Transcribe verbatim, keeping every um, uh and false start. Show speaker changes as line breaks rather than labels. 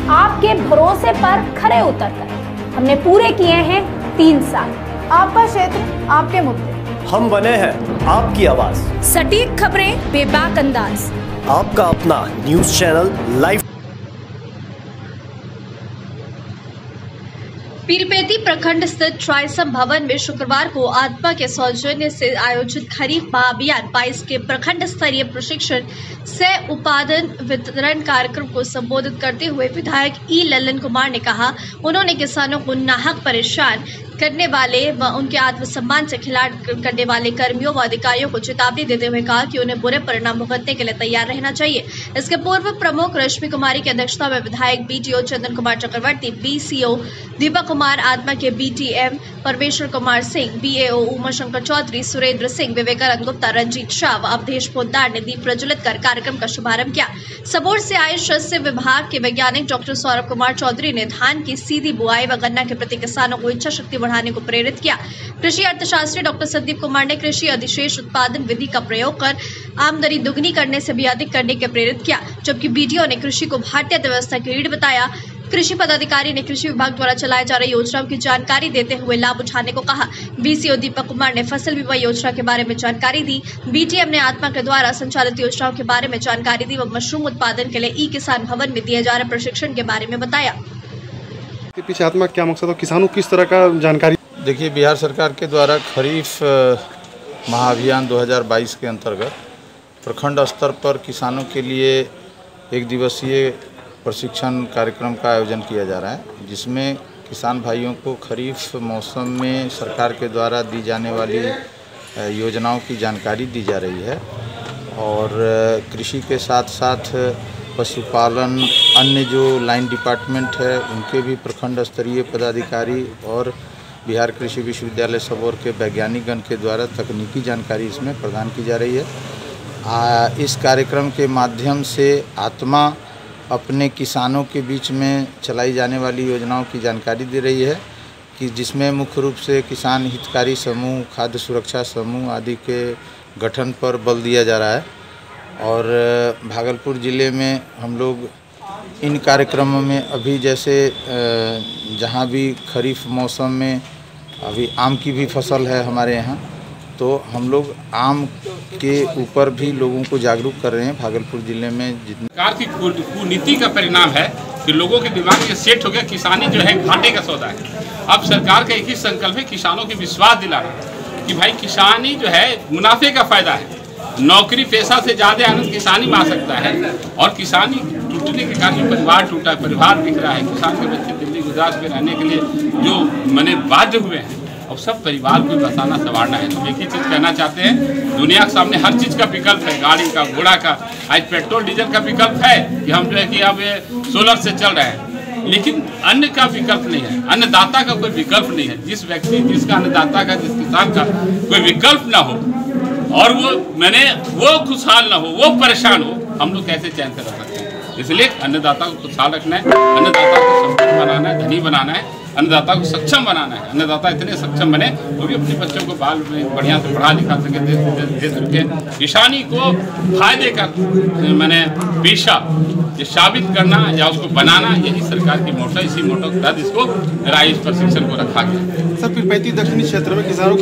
आपके भरोसे पर खरे उतरकर हमने पूरे किए हैं तीन साल।
आपका क्षेत्र, आपके मुद्दे,
हम बने हैं आपकी आवाज।
सटीक खबरें, बेबाक अंदाज,
आपका अपना न्यूज चैनल लाइव।
पीरपेती प्रखंड स्थित ट्राइसम भवन में शुक्रवार को आत्मा के सौजन्य से आयोजित खरीफ महाअभियान बाईस के प्रखंड स्तरीय प्रशिक्षण सह उत्पादन वितरण कार्यक्रम को संबोधित करते हुए विधायक ई ललन कुमार ने कहा, उन्होंने किसानों को नाहक परेशान करने वाले व उनके आत्मसम्मान से खिलाड़ करने वाले कर्मियों व अधिकारियों को चेतावनी देते हुए कहा कि उन्हें बुरे परिणाम भुगतने के लिए तैयार रहना चाहिए। इसके पूर्व प्रमुख रश्मि कुमारी की अध्यक्षता में विधायक BTO Chandan Kumar Chakravarti, BCO Deepak Kumar, ATMA के बीटीएम परमेश्वर कुमार सिंह, बीएओ उमा शंकर चौधरी, सुरेंद्र सिंह, विवेकानंद गुप्ता, रंजीत शाह व अवधेश पोद्दार ने दीप प्रज्वलित कर कार्यक्रम का शुभारंभ किया। सबोर से आए शस्य विभाग के वैज्ञानिक डॉक्टर सौरभ कुमार चौधरी ने धान की सीधी बुआई व गन्ना के प्रति किसानों को इच्छा शक्ति बढ़ाने को प्रेरित किया। कृषि अर्थशास्त्री डॉक्टर संदीप कुमार ने कृषि अधिशेष उत्पादन विधि का प्रयोग कर आमदनी दुगनी करने से भी अधिक करने के प्रेरित किया, जबकि बीडीओ ने कृषि को भारतीय अर्थव्यवस्था की रीढ़ बताया। कृषि पदाधिकारी ने कृषि विभाग द्वारा चलाए जा रही योजनाओं की जानकारी देते हुए लाभ उठाने को कहा। बीसीओ दीपक कुमार ने फसल बीमा योजना के बारे में जानकारी दी। बीटीएम ने आत्मा के द्वारा संचालित योजनाओं के बारे में जानकारी दी व मशरूम उत्पादन के लिए ई किसान भवन में दिए जा रहे प्रशिक्षण के बारे में बताया।
के पीछे आत्मा क्या मकसद है, किसानों किस तरह का जानकारी?
देखिए, बिहार सरकार के द्वारा खरीफ महाअभियान दो हज़ार बाईस के अंतर्गत प्रखंड स्तर पर किसानों के लिए एक दिवसीय प्रशिक्षण कार्यक्रम का आयोजन किया जा रहा है, जिसमें किसान भाइयों को खरीफ मौसम में सरकार के द्वारा दी जाने वाली योजनाओं की जानकारी दी जा रही है और कृषि के साथ साथ पशुपालन, अन्य जो लाइन डिपार्टमेंट है उनके भी प्रखंड स्तरीय पदाधिकारी और बिहार कृषि विश्वविद्यालय सबौर के वैज्ञानिकगण के द्वारा तकनीकी जानकारी इसमें प्रदान की जा रही है। आ, इस कार्यक्रम के माध्यम से आत्मा अपने किसानों के बीच में चलाई जाने वाली योजनाओं की जानकारी दे रही है, कि जिसमें मुख्य रूप से किसान हितकारी समूह, खाद्य सुरक्षा समूह आदि के गठन पर बल दिया जा रहा है। और भागलपुर ज़िले में हम लोग इन कार्यक्रमों में अभी जैसे जहाँ भी खरीफ मौसम में अभी आम की भी फसल है हमारे यहाँ, तो हम लोग आम के ऊपर भी लोगों को जागरूक कर रहे हैं। भागलपुर जिले में जितनी
सरकार की कुनीति का परिणाम है कि लोगों के दिमाग में सेट हो गया किसानी जो है घाटे का सौदा है। अब सरकार का एक ही संकल्प है किसानों को विश्वास दिलाना कि भाई किसानी जो है मुनाफे का फायदा है। नौकरी पेशा से ज़्यादा आनंद किसानी में आ सकता है। और किसानी टूटने के कारण जो परिवार टूटा, परिवार दिख रहा है, किसान के बच्चे दिल्ली गुजरात में रहने के लिए जो मैंने बाध्य हुए हैं, अब सब परिवार को बसाना संवारना है। तो एक ही चीज़ कहना चाहते हैं, दुनिया के सामने हर चीज़ का विकल्प है, गाड़ी का, घोड़ा का, आज पेट्रोल डीजल का विकल्प है कि हम जो है कि अब सोलर से चल रहे हैं, लेकिन अन्न का विकल्प नहीं है, अन्नदाता का कोई विकल्प नहीं है। जिस व्यक्ति, जिसका अन्नदाता का, जिस किसान का कोई विकल्प ना हो और वो मैंने वो खुशहाल ना हो, वो परेशान हो, हम लोग कैसे चैन से रह सकते हैं? इसलिए अन्नदाता को खुशहाल रखना है, अन्नदाता को संपन्न बनाना है, धनी बनाना है, अन्नदाता को सक्षम बनाना है। अन्नदाता इतने सक्षम बने वो भी अपने बच्चों को बाल में बढ़िया से पढ़ा लिखा सके, दे, दे सके। किसानी को फायदे का मैंने पेशा ये साबित करना या उसको बनाना, यही सरकार की मोटो, इसी मोटो के तहत इसको राइस प्रशिक्षण को रखा गया।
सर, पीरपेती दक्षिणी क्षेत्र में किसानों